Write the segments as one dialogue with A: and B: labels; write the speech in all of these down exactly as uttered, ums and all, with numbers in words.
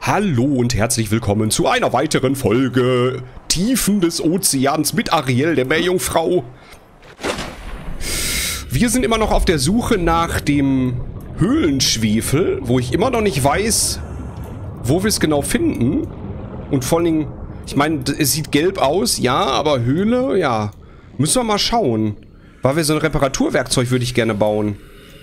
A: Hallo und herzlich willkommen zu einer weiteren Folge Tiefen des Ozeans mit Ariel, der Meerjungfrau. Wir sind immer noch auf der Suche nach dem Höhlenschwefel, wo ich immer noch nicht weiß, wo wir es genau finden. Und vor allen Dingen, ich meine, es sieht gelb aus, ja, aber Höhle, ja, müssen wir mal schauen. Weil wir so ein Reparaturwerkzeug würde ich gerne bauen.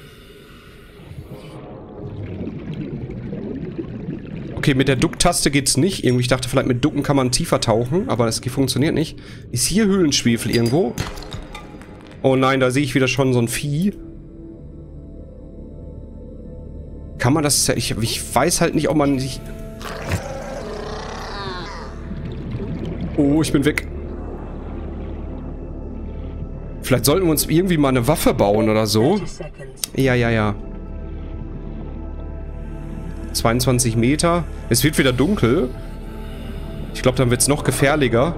A: Okay, mit der Duck-Taste geht's nicht. Irgendwie, ich dachte, vielleicht mit Ducken kann man tiefer tauchen, aber das funktioniert nicht. Ist hier Höhlenschwefel irgendwo? Oh nein, da sehe ich wieder schon so ein Vieh. Kann man das... Ich, ich weiß halt nicht, ob man sich... Oh, ich bin weg. Vielleicht sollten wir uns irgendwie mal eine Waffe bauen oder so. Ja, ja, ja. zweiundzwanzig Meter. Es wird wieder dunkel. Ich glaube, dann wird es noch gefährlicher.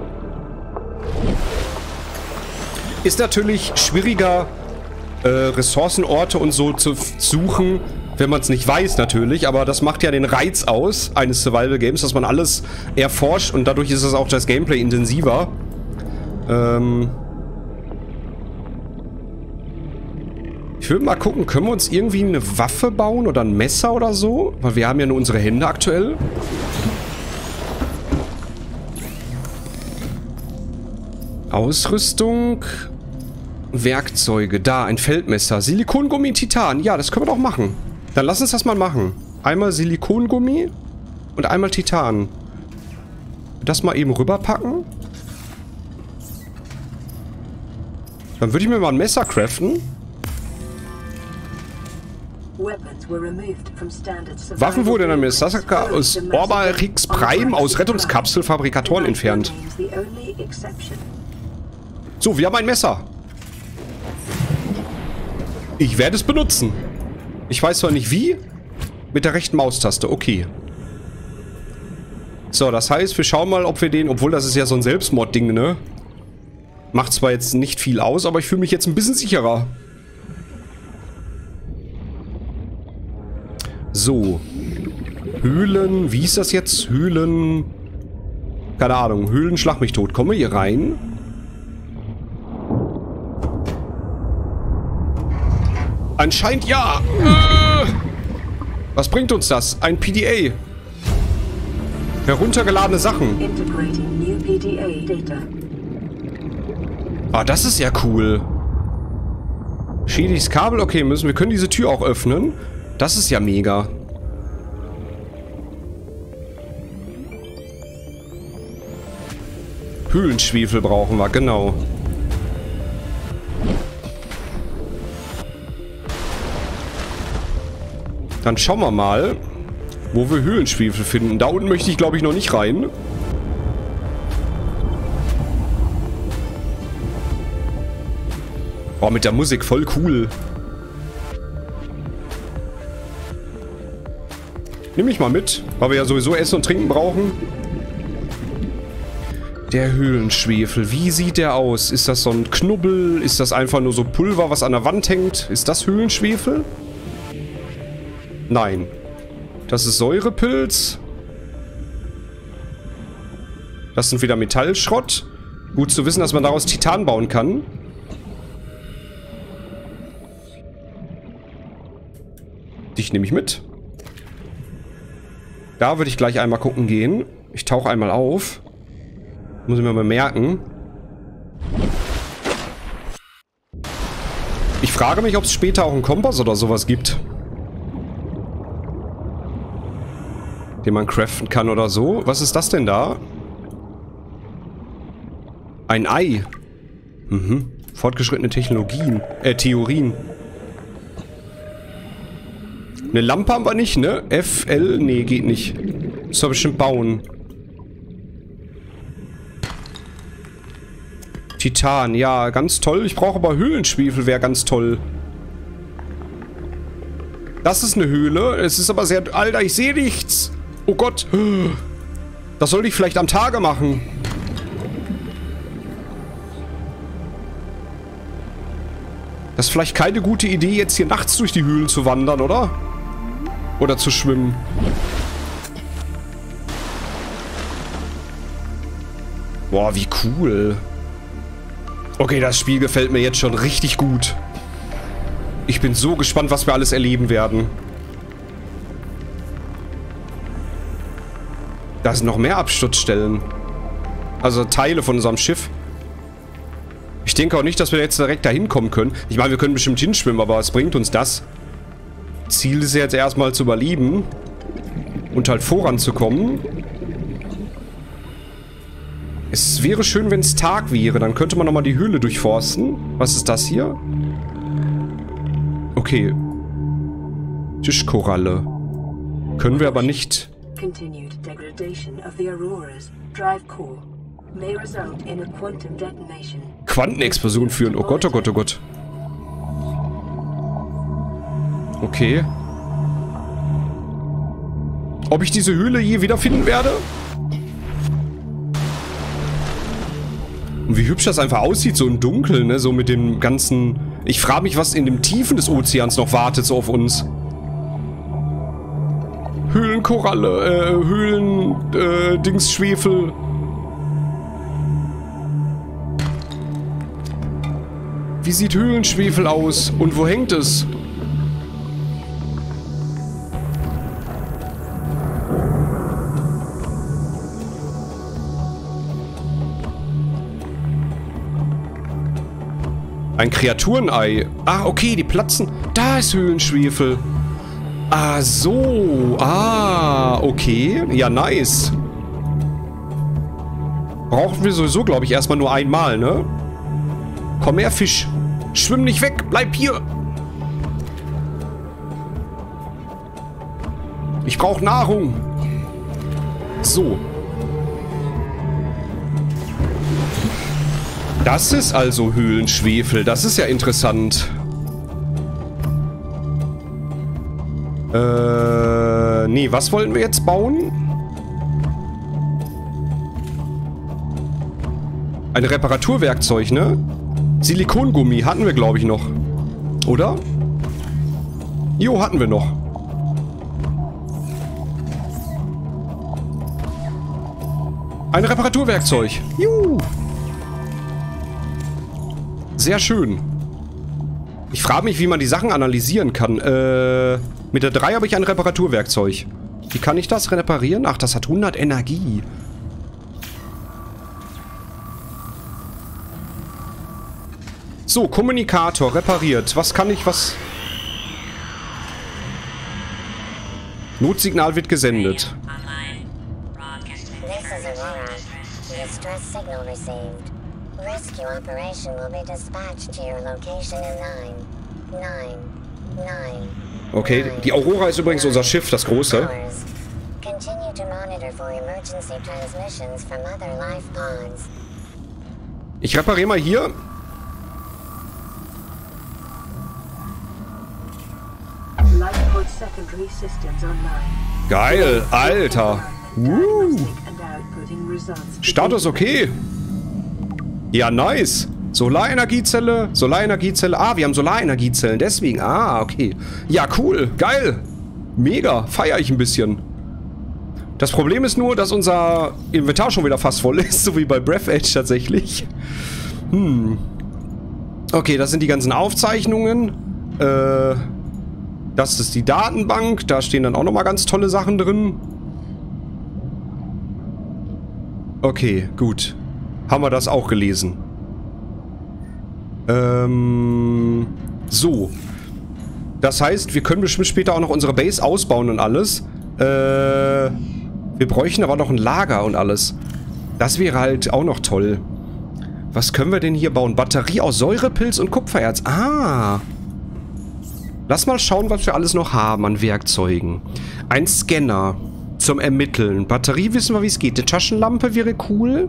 A: Ist natürlich schwieriger, äh, Ressourcenorte und so zu suchen, wenn man es nicht weiß natürlich. Aber das macht ja den Reiz aus eines Survival Games, dass man alles erforscht und dadurch ist es auch das Gameplay intensiver. Ähm... Ich würde mal gucken, können wir uns irgendwie eine Waffe bauen oder ein Messer oder so? Weil wir haben ja nur unsere Hände aktuell. Ausrüstung. Werkzeuge. Da, ein Feldmesser. Silikongummi, Titan. Ja, das können wir doch machen. Dann lass uns das mal machen. Einmal Silikongummi und einmal Titan. Das mal eben rüberpacken. Dann würde ich mir mal ein Messer craften. Waffen wurden in einem Massaker aus Orbalrix Prime aus Rettungskapselfabrikatoren entfernt. So, wir haben ein Messer. Ich werde es benutzen. Ich weiß zwar nicht wie. Mit der rechten Maustaste, okay. So, das heißt, wir schauen mal, ob wir den, obwohl das ist ja so ein Selbstmord-Ding, ne? Macht zwar jetzt nicht viel aus, aber ich fühle mich jetzt ein bisschen sicherer. So. Höhlen. Wie ist das jetzt? Höhlen. Keine Ahnung. Höhlen, schlag mich tot. Kommen wir hier rein? Anscheinend ja. Äh, was bringt uns das? Ein P D A. Heruntergeladene Sachen. Ah, das ist ja cool. Schädiges Kabel. Okay, müssen wir können diese Tür auch öffnen. Das ist ja mega. Höhlenschwefel brauchen wir, genau. Dann schauen wir mal, wo wir Höhlenschwefel finden. Da unten möchte ich, glaube ich, noch nicht rein. Oh, mit der Musik voll cool. Nimm mich mal mit, weil wir ja sowieso Essen und Trinken brauchen. Der Höhlenschwefel, wie sieht der aus? Ist das so ein Knubbel? Ist das einfach nur so Pulver, was an der Wand hängt? Ist das Höhlenschwefel? Nein. Das ist Säurepilz. Das sind wieder Metallschrott. Gut zu wissen, dass man daraus Titan bauen kann. Dich nehme ich mit. Da würde ich gleich einmal gucken gehen. Ich tauche einmal auf. Muss ich mir mal merken. Ich frage mich, ob es später auch einen Kompass oder sowas gibt. Den man craften kann oder so. Was ist das denn da? Ein Ei. Mhm. Fortgeschrittene Technologien. Äh, Theorien. Eine Lampe haben wir nicht, ne? F, L, nee, geht nicht. Das wir bestimmt bauen. Titan, ja, ganz toll. Ich brauche aber Höhlenschwefel, wäre ganz toll. Das ist eine Höhle. Es ist aber sehr... Alter, ich sehe nichts. Oh Gott. Das sollte ich vielleicht am Tage machen. Das ist vielleicht keine gute Idee, jetzt hier nachts durch die Höhlen zu wandern, oder? Oder zu schwimmen. Boah, wie cool. Okay, das Spiel gefällt mir jetzt schon richtig gut. Ich bin so gespannt, was wir alles erleben werden. Da sind noch mehr Absturzstellen. Also Teile von unserem Schiff. Ich denke auch nicht, dass wir jetzt direkt dahin kommen können. Ich meine, wir können bestimmt hinschwimmen, aber was bringt uns das? Ziel ist jetzt erstmal zu überleben. Und halt voranzukommen. Es wäre schön, wenn es Tag wäre. Dann könnte man nochmal die Höhle durchforsten. Was ist das hier? Okay. Tischkoralle. Können wir aber nicht...
B: Continued degradation of the Aurora's drive core may result in a quantum detonation.
A: Quantenexplosion führen. Oh Gott, oh Gott, oh Gott. Okay. Ob ich diese Höhle je wiederfinden werde? Und wie hübsch das einfach aussieht, so im Dunkeln, ne? So mit dem ganzen... Ich frage mich, was in den Tiefen des Ozeans noch wartet, so auf uns. Höhlenkoralle, äh, Höhlen, äh, Dings, Schwefel. Wie sieht Höhlenschwefel aus? Und wo hängt es? Ein Kreaturenei. Ah, okay, die platzen. Da ist Höhlenschwefel. Ah, so. Ah, okay. Ja, nice. Brauchen wir sowieso, glaube ich, erstmal nur einmal, ne? Komm her, Fisch. Schwimm nicht weg. Bleib hier. Ich brauche Nahrung. So. Das ist also Höhlenschwefel. Das ist ja interessant. Äh, nee, was wollten wir jetzt bauen? Ein Reparaturwerkzeug, ne? Silikongummi hatten wir, glaube ich, noch. Oder? Jo, hatten wir noch. Ein Reparaturwerkzeug. Juhu. Sehr schön. Ich frage mich, wie man die Sachen analysieren kann. Äh, mit der drei habe ich ein Reparaturwerkzeug. Wie kann ich das reparieren? Ach, das hat hundert Energie. So, Kommunikator repariert. Was kann ich, was... Notsignal wird gesendet.
C: Rescue operation will be dispatched to your location in nine, nine, nine.
A: Okay, die Aurora ist übrigens unser Schiff, das große.
C: Continue to monitor for emergency transmissions from other life pods.
A: Ich repariere mal hier.
B: Lifepod secondary systems online.
A: Geil, Alter. Uh. Status okay. Ja, nice. Solarenergiezelle, Solarenergiezelle. Ah, wir haben Solarenergiezellen, deswegen. Ah, okay. Ja, cool. Geil. Mega. Feiere ich ein bisschen. Das Problem ist nur, dass unser Inventar schon wieder fast voll ist, so wie bei Breath Edge tatsächlich. Hm. Okay, das sind die ganzen Aufzeichnungen. Äh, das ist die Datenbank. Da stehen dann auch nochmal ganz tolle Sachen drin. Okay, gut. Haben wir das auch gelesen. Ähm, so. Das heißt, wir können bestimmt später auch noch unsere Base ausbauen und alles. Äh, wir bräuchten aber noch ein Lager und alles. Das wäre halt auch noch toll. Was können wir denn hier bauen? Batterie aus Säurepilz und Kupfererz. Ah. Lass mal schauen, was wir alles noch haben an Werkzeugen. Ein Scanner zum Ermitteln. Batterie wissen wir, wie es geht. Eine Taschenlampe wäre cool.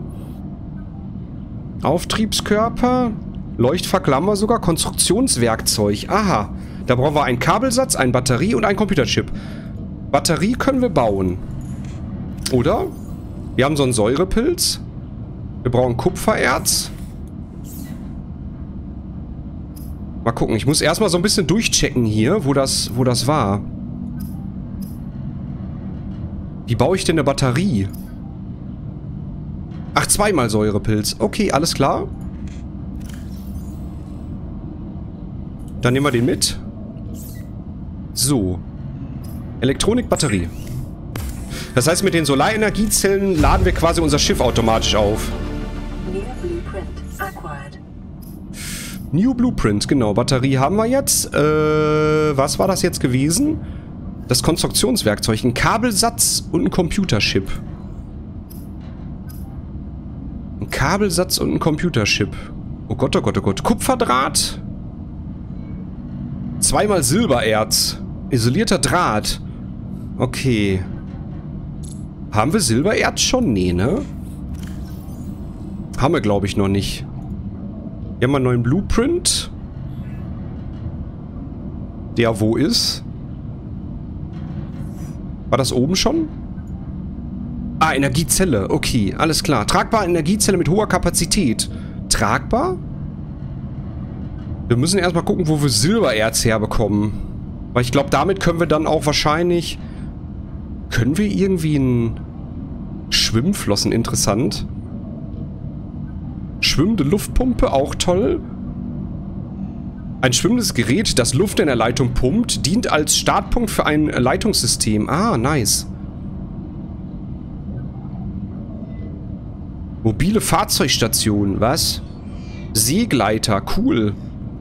A: Auftriebskörper. Leuchtfackel haben wir sogar. Konstruktionswerkzeug. Aha. Da brauchen wir einen Kabelsatz, eine Batterie und einen Computerchip. Batterie können wir bauen. Oder? Wir haben so einen Säurepilz. Wir brauchen Kupfererz. Mal gucken. Ich muss erstmal so ein bisschen durchchecken hier, wo das, wo das war. Wie baue ich denn eine Batterie? Ach, zweimal Säurepilz. Okay, alles klar. Dann nehmen wir den mit. So. Elektronikbatterie. Das heißt, mit den Solarenergiezellen laden wir quasi unser Schiff automatisch auf.
B: New blueprint acquired.
A: New Blueprint, genau. Batterie haben wir jetzt. Äh, was war das jetzt gewesen? Das Konstruktionswerkzeug. Ein Kabelsatz und ein Computerchip. Ein Kabelsatz und ein Computerchip. Oh Gott, oh Gott, oh Gott. Kupferdraht. Zweimal Silbererz. Isolierter Draht. Okay. Haben wir Silbererz schon? Nee, ne? Haben wir, glaube ich, noch nicht. Hier haben wir einen neuen Blueprint. Der wo ist? War das oben schon? Ah, Energiezelle. Okay, alles klar. Tragbare Energiezelle mit hoher Kapazität. Tragbar? Wir müssen erstmal gucken, wo wir Silbererz herbekommen. Weil ich glaube, damit können wir dann auch wahrscheinlich... Können wir irgendwie ein... Schwimmflossen, interessant. Schwimmende Luftpumpe, auch toll. Ein schwimmendes Gerät, das Luft in der Leitung pumpt, dient als Startpunkt für ein Leitungssystem. Ah, nice. Mobile Fahrzeugstation, was? Seegleiter, cool.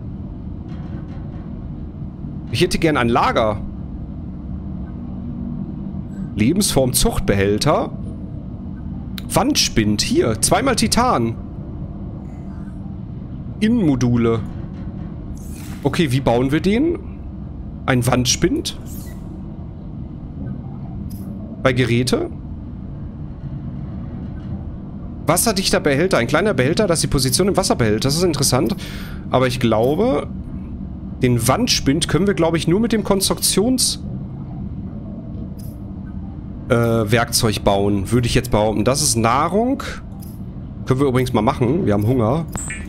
A: Ich hätte gern ein Lager. Lebensform Zuchtbehälter. Wandspind, hier, zweimal Titan. Innenmodule. Okay, wie bauen wir den? Ein Wandspind? Bei Geräte? Wasserdichter Behälter. Ein kleiner Behälter, das die Position im Wasser behält. Das ist interessant. Aber ich glaube, den Wandspind können wir, glaube ich, nur mit dem Konstruktions... Äh, Werkzeug bauen, würde ich jetzt behaupten. Das ist Nahrung. Können wir übrigens mal machen. Wir haben Hunger.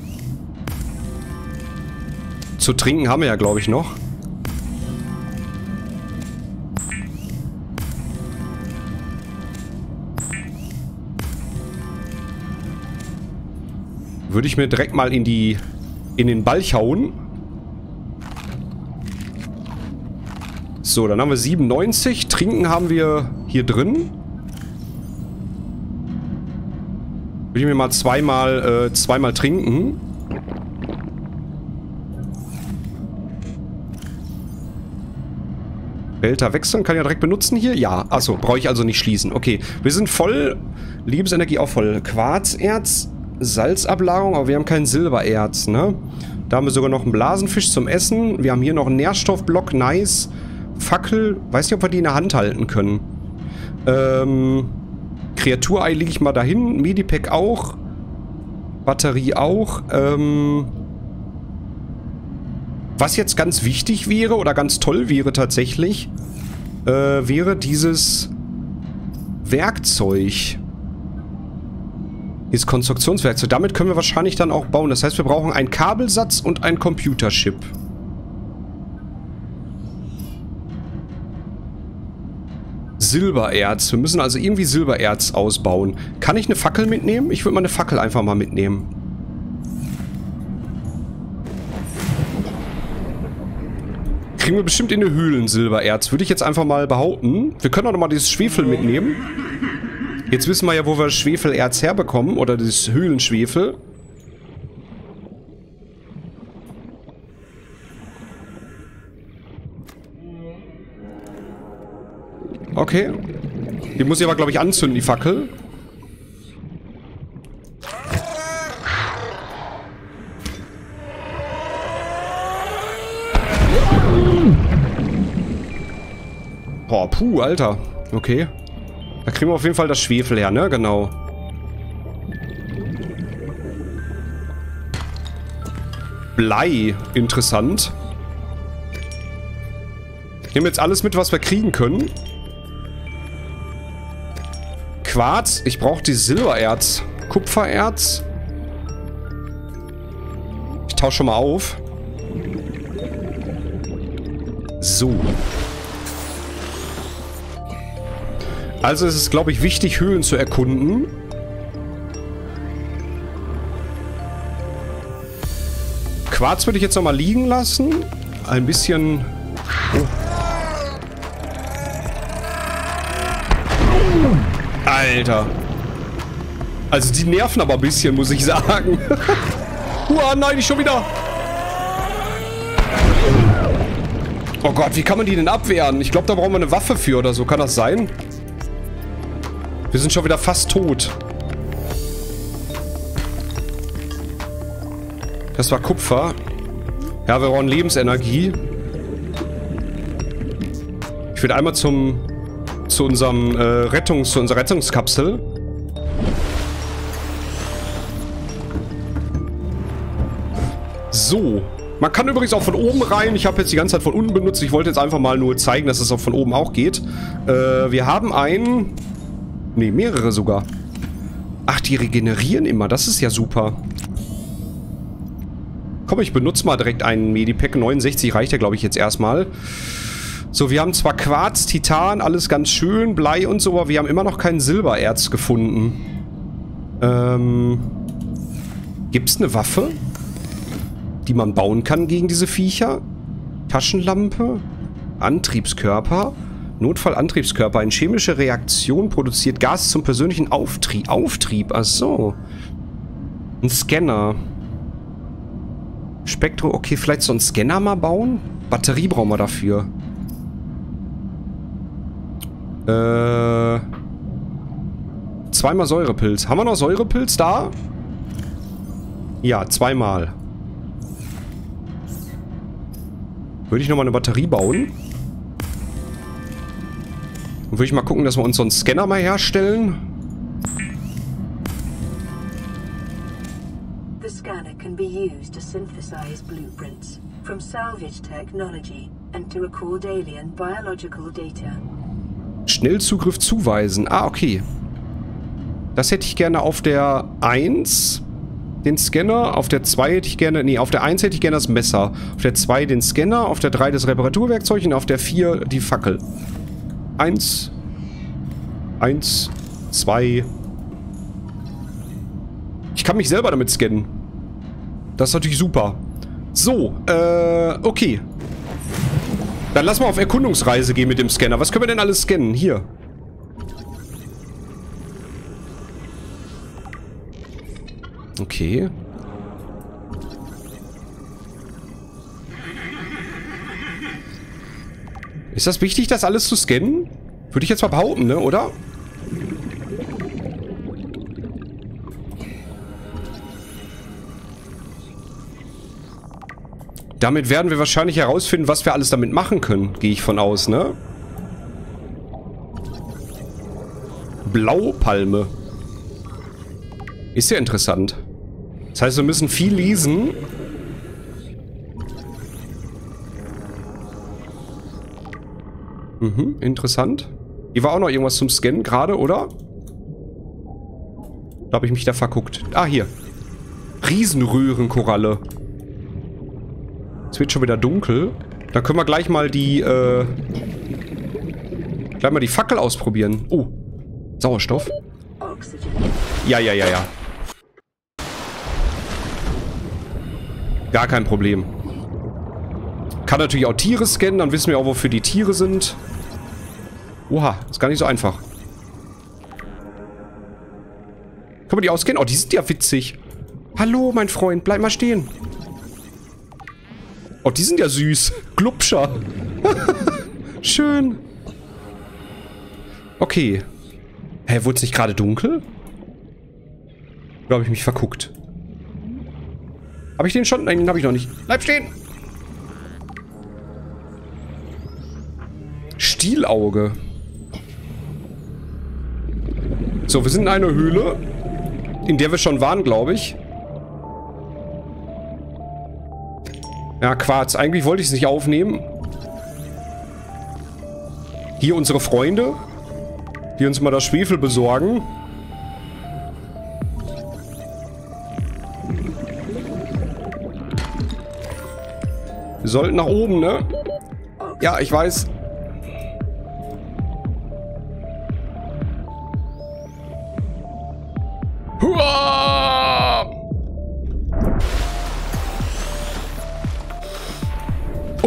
A: Zu trinken haben wir ja, glaube ich, noch. Würde ich mir direkt mal in die in den Balch hauen. So, dann haben wir siebenundneunzig. Trinken haben wir hier drin. Würde ich mir mal zweimal, äh, zweimal trinken. Behälter wechseln, kann ich ja direkt benutzen hier. Ja, achso, brauche ich also nicht schließen. Okay, wir sind voll. Lebensenergie auch voll. Quarzerz, Salzablagerung, aber wir haben kein Silbererz, ne? Da haben wir sogar noch einen Blasenfisch zum Essen. Wir haben hier noch einen Nährstoffblock, nice. Fackel, weiß nicht, ob wir die in der Hand halten können. Ähm, Kreaturei lege ich mal dahin. Medipack auch. Batterie auch. Ähm, was jetzt ganz wichtig wäre oder ganz toll wäre tatsächlich, äh, wäre dieses Werkzeug. Dieses Konstruktionswerkzeug. Damit können wir wahrscheinlich dann auch bauen. Das heißt, wir brauchen einen Kabelsatz und einen Computerchip. Silbererz. Wir müssen also irgendwie Silbererz ausbauen. Kann ich eine Fackel mitnehmen? Ich würde mal eine Fackel einfach mal mitnehmen. Kriegen wir bestimmt in den Höhlen Silbererz. Würde ich jetzt einfach mal behaupten. Wir können auch noch mal dieses Schwefel mitnehmen. Jetzt wissen wir ja, wo wir Schwefelerz herbekommen. Oder das Höhlenschwefel. Okay. Die muss ich aber, glaube ich, anzünden, die Fackel. Boah, puh, Alter. Okay. Da kriegen wir auf jeden Fall das Schwefel her, ne? Genau. Blei. Interessant. Nehmen jetzt alles mit, was wir kriegen können. Quarz. Ich brauche die Silbererz. Kupfererz. Ich tausche schon mal auf. So. Also es ist, glaube ich, wichtig, Höhlen zu erkunden. Quarz würde ich jetzt nochmal liegen lassen. Ein bisschen... Oh. Alter. Also die nerven aber ein bisschen, muss ich sagen. Uah, nein, nicht schon wieder. Oh Gott, wie kann man die denn abwehren? Ich glaube, da brauchen wir eine Waffe für oder so. Kann das sein? Wir sind schon wieder fast tot. Das war Kupfer. Ja, wir brauchen Lebensenergie. Ich würde einmal zum... zu unserem äh, Rettungs... zu unserer Rettungskapsel. So. Man kann übrigens auch von oben rein. Ich habe jetzt die ganze Zeit von unten benutzt. Ich wollte jetzt einfach mal nur zeigen, dass es auch von oben auch geht. Äh, wir haben ein... Ne, mehrere sogar. Ach, die regenerieren immer. Das ist ja super. Komm, ich benutze mal direkt einen Medipack. neunundsechzig reicht ja, glaube ich, jetzt erstmal. So, wir haben zwar Quarz, Titan, alles ganz schön, Blei und so, aber wir haben immer noch kein Silbererz gefunden. Ähm... Gibt's eine Waffe, die man bauen kann gegen diese Viecher? Taschenlampe? Antriebskörper? Notfallantriebskörper. Eine chemische Reaktion produziert Gas zum persönlichen Auftrieb. Auftrieb, ach so. Ein Scanner. Spektro, okay, vielleicht so einen Scanner mal bauen? Batterie brauchen wir dafür. Äh... Zweimal Säurepilz. Haben wir noch Säurepilz da? Ja, zweimal. Würde ich nochmal eine Batterie bauen? Und würde ich mal gucken, dass wir uns so einen Scanner mal herstellen.
B: The scanner can be used to synthesize blueprints from salvage technology and to record alien biological data.
A: Schnellzugriff zuweisen. Ah, okay. Das hätte ich gerne auf der eins. Den Scanner. Auf der zwei hätte ich gerne... Nee, auf der eins hätte ich gerne das Messer. Auf der zwei den Scanner. Auf der drei das Reparaturwerkzeug. Und auf der vier die Fackel. eins. eins. zwei. Ich kann mich selber damit scannen. Das ist natürlich super. So, äh, okay. Dann lass mal auf Erkundungsreise gehen mit dem Scanner. Was können wir denn alles scannen? Hier. Okay. Ist das wichtig, das alles zu scannen? Würde ich jetzt mal behaupten, ne? Oder? Damit werden wir wahrscheinlich herausfinden, was wir alles damit machen können. Gehe ich von aus, ne? Blaupalme. Ist ja interessant. Das heißt, wir müssen viel lesen. Mhm, interessant. Hier war auch noch irgendwas zum Scannen gerade, oder? Da habe ich mich da verguckt. Ah, hier. Riesenröhrenkoralle. Es wird schon wieder dunkel. Dann können wir gleich mal die, äh... gleich mal die Fackel ausprobieren. Oh. Sauerstoff. Ja, ja, ja, ja. Gar kein Problem. Kann natürlich auch Tiere scannen, dann wissen wir auch, wofür die Tiere sind. Oha, ist gar nicht so einfach. Können wir die ausscannen? Oh, die sind ja witzig. Hallo, mein Freund, bleib mal stehen. Oh, die sind ja süß. Glubscher. Schön. Okay. Hä, wurde es nicht gerade dunkel? Oder habe ich mich verguckt? Habe ich den schon? Nein, den habe ich noch nicht. Bleib stehen! Stielauge. So, wir sind in einer Höhle, in der wir schon waren, glaube ich. Ja, Quarz. Eigentlich wollte ich es nicht aufnehmen. Hier unsere Freunde, die uns mal das Schwefel besorgen. Wir sollten nach oben, ne? Ja, ich weiß. Huah!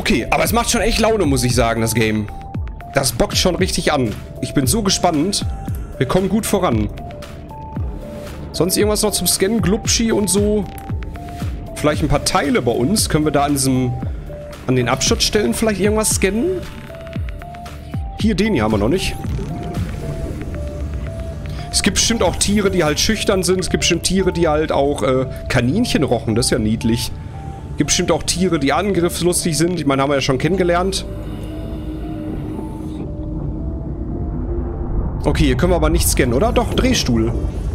A: Okay, aber es macht schon echt Laune, muss ich sagen, das Game. Das bockt schon richtig an. Ich bin so gespannt. Wir kommen gut voran. Sonst irgendwas noch zum Scannen? Glubschi und so. Vielleicht ein paar Teile bei uns. Können wir da an diesem... an den Absturzstellen vielleicht irgendwas scannen? Hier, den hier haben wir noch nicht. Es gibt bestimmt auch Tiere, die halt schüchtern sind. Es gibt bestimmt Tiere, die halt auch äh, Kaninchen rochen. Das ist ja niedlich. Es gibt bestimmt auch Tiere, die angriffslustig sind. Ich meine, haben wir ja schon kennengelernt. Okay, hier können wir aber nicht scannen, oder? Doch, Drehstuhl.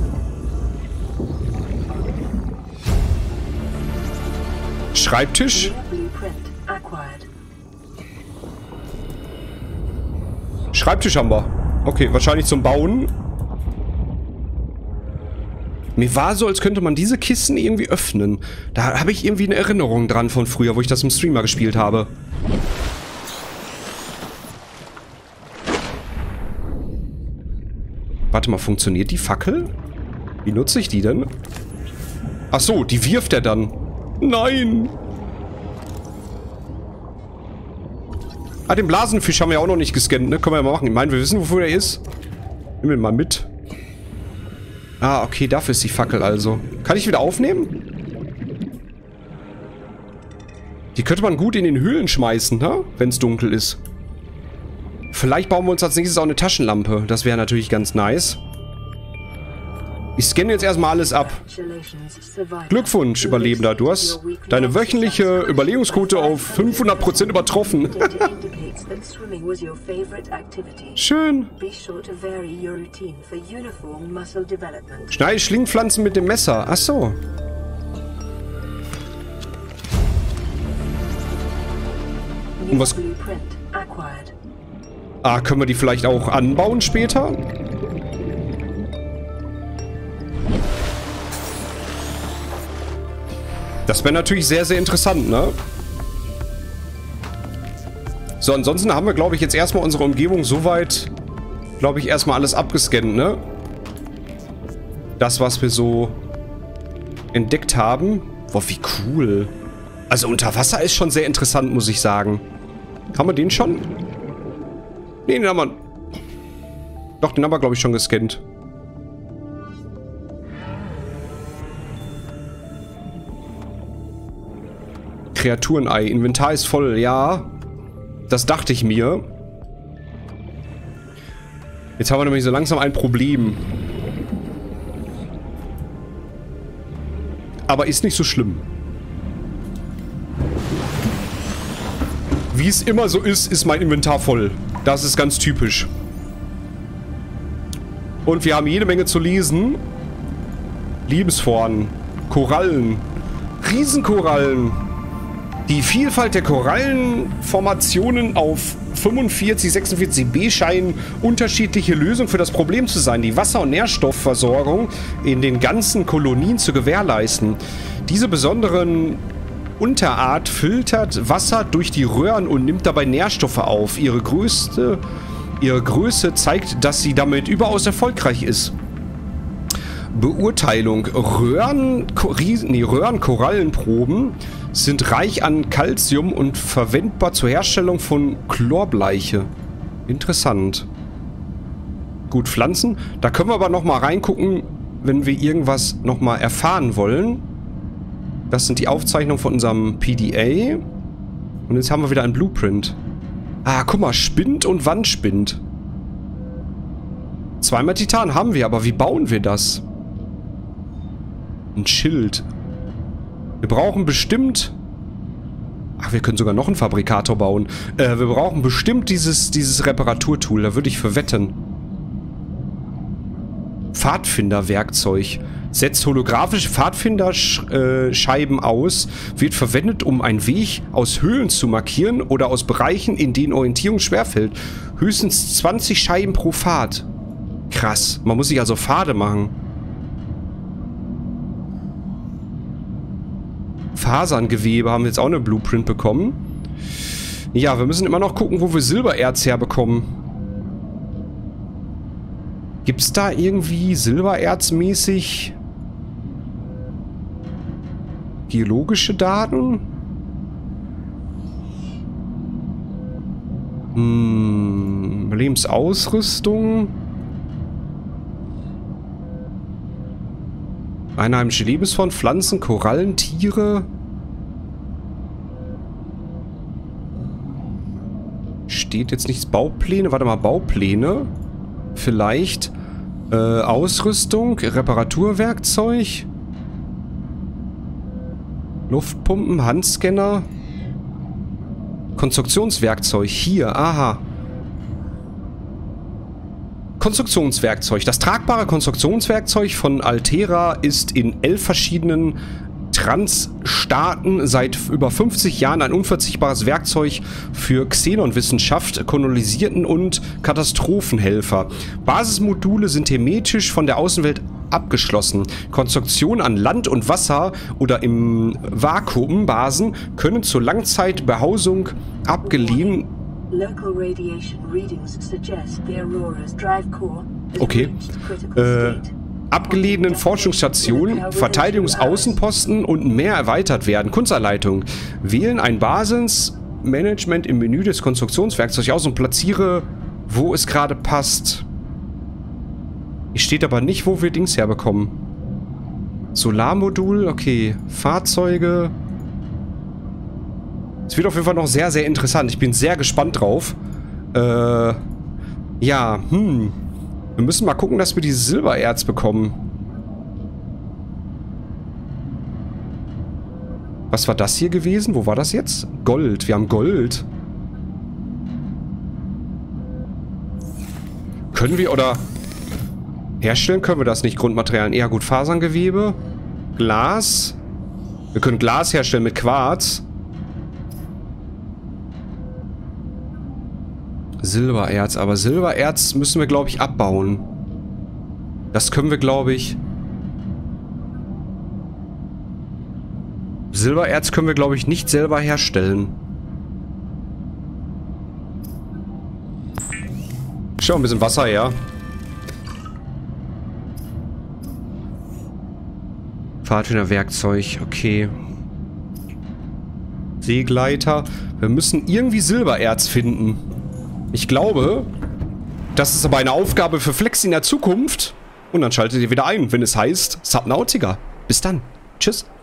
A: Schreibtisch. Schreibtisch haben wir. Okay, wahrscheinlich zum Bauen. Mir war so, als könnte man diese Kisten irgendwie öffnen. Da habe ich irgendwie eine Erinnerung dran von früher, wo ich das im Streamer gespielt habe. Warte mal, funktioniert die Fackel? Wie nutze ich die denn? Ach so, die wirft er dann. Nein! Ah, den Blasenfisch haben wir ja auch noch nicht gescannt, ne? Können wir ja mal machen. Ich meine, wir wissen, wofür er ist. Nehmen wir ihn mal mit. Ah, okay, dafür ist die Fackel also. Kann ich wieder aufnehmen? Die könnte man gut in den Höhlen schmeißen, ne? Wenn es dunkel ist. Vielleicht bauen wir uns als nächstes auch eine Taschenlampe. Das wäre natürlich ganz nice. Ich scanne jetzt erstmal alles ab. Glückwunsch, Überlebender. Du hast deine wöchentliche Überlebensquote auf fünfhundert Prozent übertroffen. Schön. Schneide Schlingpflanzen mit dem Messer. Ach so. Und was... Ah, können wir die vielleicht auch anbauen später? Das wäre natürlich sehr, sehr interessant, ne? So, ansonsten haben wir, glaube ich, jetzt erstmal unsere Umgebung soweit, glaube ich, erstmal alles abgescannt, ne? Das, was wir so entdeckt haben. Boah, wie cool. Also unter Wasser ist schon sehr interessant, muss ich sagen. Haben wir den schon? Nee, den haben wir... Doch, den haben wir, glaube ich, schon gescannt. Kreaturenei. Inventar ist voll, ja. Das dachte ich mir. Jetzt haben wir nämlich so langsam ein Problem. Aber ist nicht so schlimm. Wie es immer so ist, ist mein Inventar voll. Das ist ganz typisch. Und wir haben jede Menge zu lesen. Lebensformen. Korallen. Riesenkorallen. Die Vielfalt der Korallenformationen auf fünfundvierzig, sechsundvierzig b scheinen unterschiedliche Lösungen für das Problem zu sein, die Wasser- und Nährstoffversorgung in den ganzen Kolonien zu gewährleisten. Diese besonderen Unterart filtert Wasser durch die Röhren und nimmt dabei Nährstoffe auf. Ihre größte, ihre Größe zeigt, dass sie damit überaus erfolgreich ist. Beurteilung. Röhren, nee, Röhrenkorallenproben sind reich an Calcium und verwendbar zur Herstellung von Chlorbleiche. Interessant. Gut, Pflanzen. Da können wir aber nochmal reingucken, wenn wir irgendwas nochmal erfahren wollen. Das sind die Aufzeichnungen von unserem P D A. Und jetzt haben wir wieder ein Blueprint. Ah, guck mal, Spind und Wandspind. Zweimal Titan haben wir, aber wie bauen wir das? Ein Schild. Wir brauchen bestimmt... Ach, wir können sogar noch einen Fabrikator bauen. Äh, wir brauchen bestimmt dieses, dieses Reparaturtool. Da würde ich für wetten. Pfadfinderwerkzeug. Setzt holographische Pfadfinderscheiben aus. Wird verwendet, um einen Weg aus Höhlen zu markieren oder aus Bereichen, in denen Orientierung schwerfällt. Höchstens zwanzig Scheiben pro Pfad. Krass. Man muss sich also Pfade machen. Faserngewebe haben wir jetzt auch eine Blueprint bekommen. Ja, wir müssen immer noch gucken, wo wir Silbererz herbekommen. Gibt es da irgendwie Silbererzmäßig geologische Daten? Hm, Lebensausrüstung. Einheimische Lebensform, Pflanzen, Korallen, Tiere. Steht jetzt nichts. Baupläne. Warte mal, Baupläne. Vielleicht. Äh, Ausrüstung, Reparaturwerkzeug. Luftpumpen, Handscanner. Konstruktionswerkzeug. Hier, aha. Konstruktionswerkzeug. Das tragbare Konstruktionswerkzeug von Altera ist in elf verschiedenen Transstaaten seit über fünfzig Jahren ein unverzichtbares Werkzeug für Xenonwissenschaft, Kolonisierten und Katastrophenhelfer. Basismodule sind hermetisch von der Außenwelt abgeschlossen. Konstruktionen an Land und Wasser oder im Vakuumbasen können zur Langzeitbehausung abgelehnt. Okay. Äh, abgelegenen Forschungsstationen, Verteidigungsaußenposten und mehr erweitert werden. Kunstanleitung. Wählen ein Basismanagement im Menü des Konstruktionswerkzeugs aus und platziere, wo es gerade passt. Hier steht aber nicht, wo wir Dings herbekommen. Solarmodul, okay. Fahrzeuge. Es wird auf jeden Fall noch sehr, sehr interessant. Ich bin sehr gespannt drauf. Äh, ja, hm. Wir müssen mal gucken, dass wir dieses Silbererz bekommen. Was war das hier gewesen? Wo war das jetzt? Gold. Wir haben Gold. Können wir, oder... Herstellen können wir das nicht. Grundmaterialien. Eher gut, Faserngewebe. Glas. Wir können Glas herstellen mit Quarz. Silbererz. Aber Silbererz müssen wir, glaube ich, abbauen. Das können wir, glaube ich... Silbererz können wir, glaube ich, nicht selber herstellen. Schau ein bisschen Wasser her. Pfadfinderwerkzeug, okay. Seegleiter. Wir müssen irgendwie Silbererz finden. Ich glaube, das ist aber eine Aufgabe für Flex in der Zukunft. Und dann schaltet ihr wieder ein, wenn es heißt Subnautica. Bis dann. Tschüss.